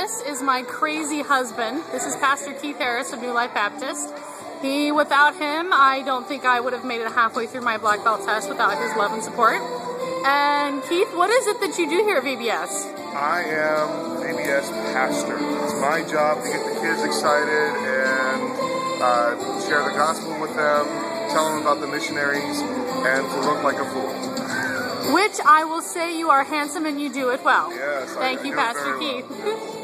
this is my crazy husband. This is Pastor Keith Harris of New Life Baptist. Without him, I don't think I would have made it halfway through my black belt test without his love and support. And Keith, what is it that you do here at VBS? I am VBS pastor. It's my job to get the kids excited and share the gospel with them, tell them about the missionaries, and to look like a fool. Which I will say you are handsome and you do it well. Yes, Thank you, Pastor Keith.